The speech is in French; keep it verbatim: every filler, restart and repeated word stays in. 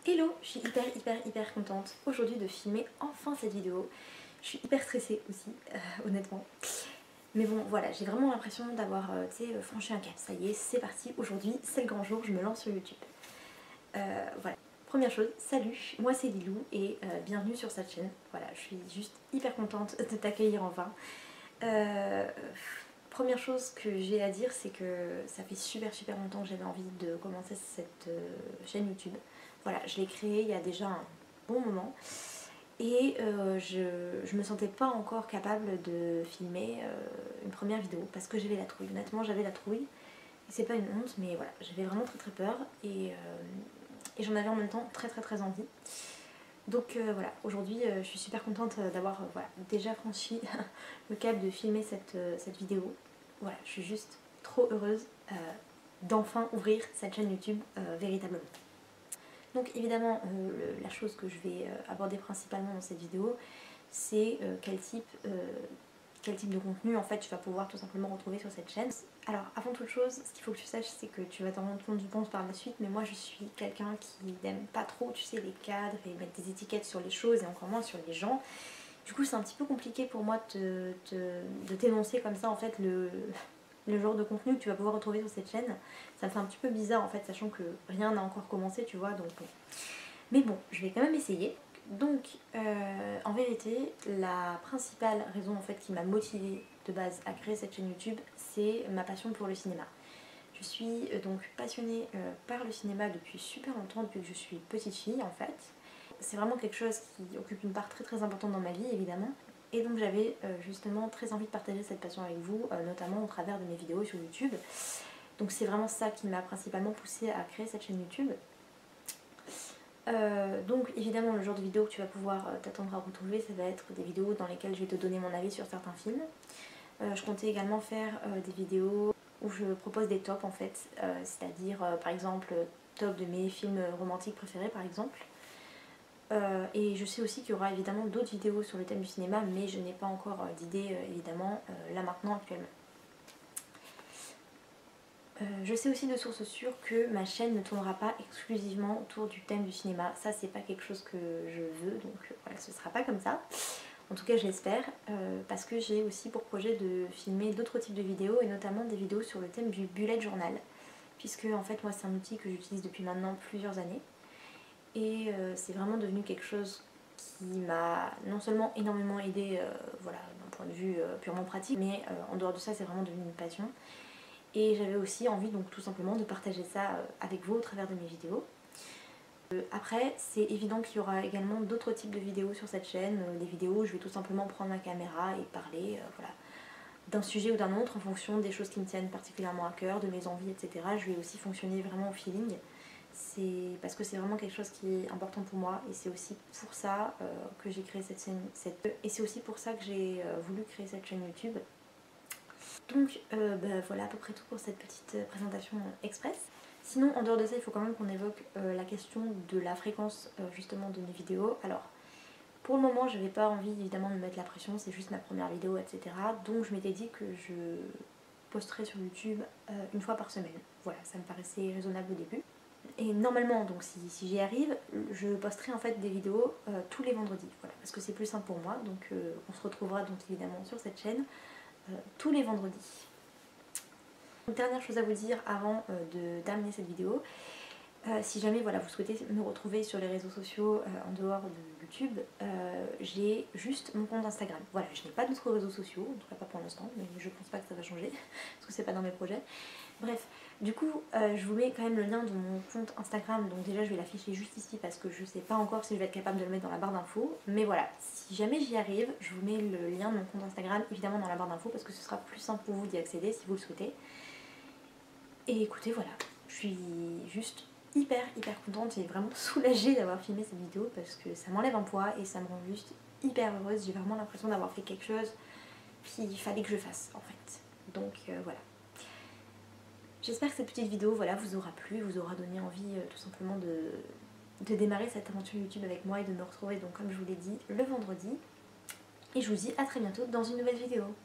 Hello, je suis hyper hyper hyper contente aujourd'hui de filmer enfin cette vidéo. Je suis hyper stressée aussi, euh, honnêtement. Mais bon, voilà, j'ai vraiment l'impression d'avoir euh, franchi un cap. Ça y est, c'est parti. Aujourd'hui, c'est le grand jour, je me lance sur YouTube. Euh, voilà. Première chose, salut, moi c'est Lilou et euh, bienvenue sur cette chaîne. Voilà, je suis juste hyper contente de t'accueillir enfin. Euh, première chose que j'ai à dire, c'est que ça fait super super longtemps que j'avais envie de commencer cette euh, chaîne YouTube. Voilà, je l'ai créée il y a déjà un bon moment et euh, je, je me sentais pas encore capable de filmer euh, une première vidéo parce que j'avais la trouille. Honnêtement, j'avais la trouille. C'est pas une honte, mais voilà, j'avais vraiment très très peur et, euh, et j'en avais en même temps très très très envie. Donc euh, voilà, aujourd'hui euh, je suis super contente d'avoir euh, voilà, déjà franchi le cap de filmer cette, euh, cette vidéo. Voilà, je suis juste trop heureuse euh, d'enfin ouvrir cette chaîne YouTube euh, véritablement. Donc évidemment, euh, le, la chose que je vais euh, aborder principalement dans cette vidéo, c'est euh, quel type, euh, quel type de contenu en fait tu vas pouvoir tout simplement retrouver sur cette chaîne. Alors avant toute chose, ce qu'il faut que tu saches, c'est que tu vas t'en rendre compte je pense par la suite, mais moi je suis quelqu'un qui n'aime pas trop, tu sais, les cadres et mettre des étiquettes sur les choses et encore moins sur les gens. Du coup c'est un petit peu compliqué pour moi de, de, de t'énoncer comme ça en fait le, le genre de contenu que tu vas pouvoir retrouver sur cette chaîne. Ça me fait un petit peu bizarre en fait, sachant que rien n'a encore commencé, tu vois, donc bon. Mais bon, je vais quand même essayer. Donc, euh, en vérité, la principale raison en fait qui m'a motivée de base à créer cette chaîne YouTube, c'est ma passion pour le cinéma. Je suis euh, donc passionnée euh, par le cinéma depuis super longtemps, depuis que je suis petite fille en fait. C'est vraiment quelque chose qui occupe une part très très importante dans ma vie évidemment. Et donc j'avais euh, justement très envie de partager cette passion avec vous, euh, notamment au travers de mes vidéos sur YouTube. Donc c'est vraiment ça qui m'a principalement poussée à créer cette chaîne YouTube. Euh, donc évidemment le genre de vidéo que tu vas pouvoir euh, t'attendre à retrouver, ça va être des vidéos dans lesquelles je vais te donner mon avis sur certains films. Euh, je comptais également faire euh, des vidéos où je propose des tops en fait, euh, c'est-à-dire euh, par exemple top de mes films romantiques préférés par exemple. Euh, et je sais aussi qu'il y aura évidemment d'autres vidéos sur le thème du cinéma, mais je n'ai pas encore euh, d'idée euh, évidemment euh, là maintenant actuellement. Euh, je sais aussi de sources sûres que ma chaîne ne tournera pas exclusivement autour du thème du cinéma. Ça c'est pas quelque chose que je veux, donc euh, voilà, ce sera pas comme ça. En tout cas je l'espère, euh, parce que j'ai aussi pour projet de filmer d'autres types de vidéos et notamment des vidéos sur le thème du bullet journal. Puisque en fait moi c'est un outil que j'utilise depuis maintenant plusieurs années. Et euh, c'est vraiment devenu quelque chose qui m'a non seulement énormément aidé euh, voilà, d'un point de vue euh, purement pratique, mais euh, en dehors de ça c'est vraiment devenu une passion. Et j'avais aussi envie donc tout simplement de partager ça euh, avec vous au travers de mes vidéos. Euh, après c'est évident qu'il y aura également d'autres types de vidéos sur cette chaîne, euh, des vidéos où je vais tout simplement prendre ma caméra et parler euh, voilà, d'un sujet ou d'un autre en fonction des choses qui me tiennent particulièrement à cœur, de mes envies, et cetera. Je vais aussi fonctionner vraiment au feeling. C'est parce que c'est vraiment quelque chose qui est important pour moi et c'est aussi pour ça euh, que j'ai créé cette chaîne cette... et c'est aussi pour ça que j'ai euh, voulu créer cette chaîne YouTube. Donc euh, bah, voilà à peu près tout pour cette petite présentation express. Sinon en dehors de ça il faut quand même qu'on évoque euh, la question de la fréquence euh, justement de mes vidéos. Alors pour le moment je n'avais pas envie évidemment de me mettre la pression, c'est juste ma première vidéo, et cetera. Donc je m'étais dit que je posterais sur YouTube euh, une fois par semaine. Voilà, ça me paraissait raisonnable au début. Et normalement, donc si, si j'y arrive, je posterai en fait des vidéos euh, tous les vendredis, voilà, parce que c'est plus simple pour moi. Donc euh, on se retrouvera donc évidemment sur cette chaîne euh, tous les vendredis. Une dernière chose à vous dire avant euh, d'amener cette vidéo, euh, si jamais voilà, vous souhaitez me retrouver sur les réseaux sociaux euh, en dehors de YouTube, euh, j'ai juste mon compte Instagram. Voilà, je n'ai pas d'autres réseaux sociaux, en tout cas pas pour l'instant, mais je pense pas que ça va changer, parce que c'est pas dans mes projets. Bref, du coup, euh, je vous mets quand même le lien de mon compte Instagram, donc déjà je vais l'afficher juste ici parce que je sais pas encore si je vais être capable de le mettre dans la barre d'infos, mais voilà, si jamais j'y arrive, je vous mets le lien de mon compte Instagram évidemment dans la barre d'infos parce que ce sera plus simple pour vous d'y accéder si vous le souhaitez. Et écoutez, voilà, je suis juste hyper hyper contente et vraiment soulagée d'avoir filmé cette vidéo parce que ça m'enlève un poids et ça me rend juste hyper heureuse. J'ai vraiment l'impression d'avoir fait quelque chose qu'il fallait que je fasse en fait. Donc euh, voilà. J'espère que cette petite vidéo voilà, vous aura plu, vous aura donné envie euh, tout simplement de, de démarrer cette aventure YouTube avec moi et de me retrouver donc comme je vous l'ai dit le vendredi. Et je vous dis à très bientôt dans une nouvelle vidéo.